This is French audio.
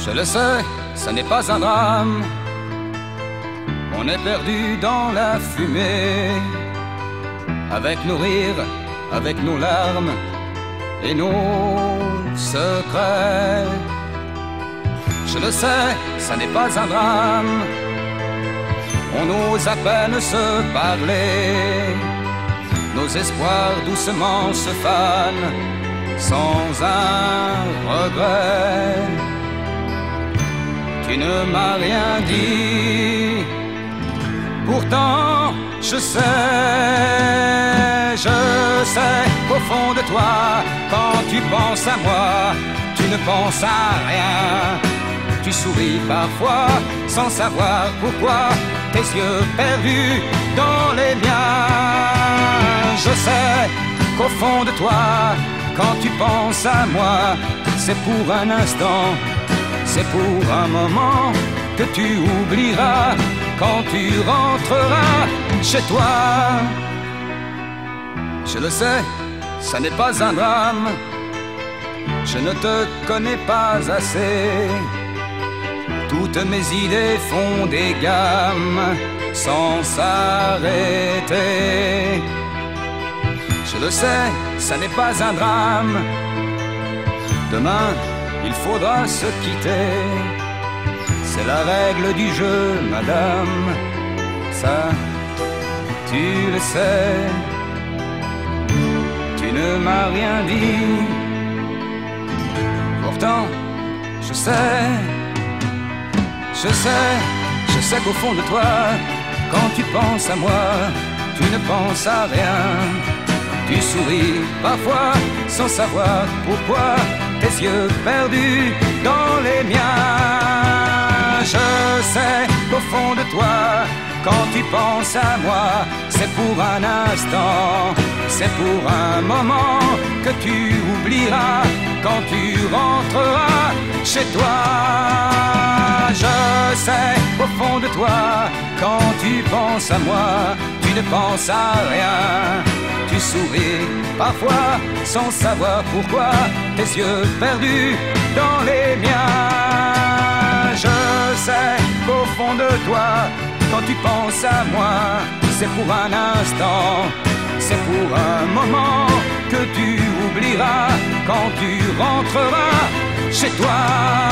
Je le sais, ce n'est pas un drame. On est perdu dans la fumée, avec nos rires, avec nos larmes et nos secrets. Je le sais, ce n'est pas un drame. On ose à peine se parler. Nos espoirs doucement se fanent sans un regret. Tu ne m'as rien dit, pourtant je sais qu'au fond de toi, quand tu penses à moi, tu ne penses à rien. Tu souris parfois sans savoir pourquoi, tes yeux perdus dans les miens. Je sais qu'au fond de toi, quand tu penses à moi, c'est pour un instant, c'est pour un moment que tu oublieras quand tu rentreras chez toi. Je le sais, ça n'est pas un drame. Je ne te connais pas assez. Toutes mes idées font des gammes sans s'arrêter. Je le sais, ça n'est pas un drame. Demain, il faudra se quitter. C'est la règle du jeu, madame. Ça, tu le sais. Tu ne m'as rien dit. Pourtant, je sais qu'au fond de toi, quand tu penses à moi, tu ne penses à rien. Tu souris parfois sans savoir pourquoi, tes yeux perdus dans les miens. Je sais qu'au fond de toi, quand tu penses à moi, c'est pour un instant, c'est pour un moment que tu oublieras quand tu rentreras chez toi. Je sais qu'au fond de toi, quand tu penses à moi, tu ne penses à rien. Tu souris parfois sans savoir pourquoi, tes yeux perdus dans les miens. Je sais qu'au fond de toi, quand tu penses à moi, c'est pour un instant, c'est pour un moment que tu oublieras quand tu rentreras chez toi.